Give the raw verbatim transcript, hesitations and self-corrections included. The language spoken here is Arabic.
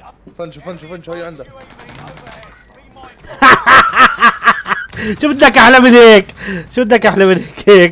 فنشو فنشو فنشو هي عندك. شو بدك احلى من هيك؟ شو بدك احلى من هيك؟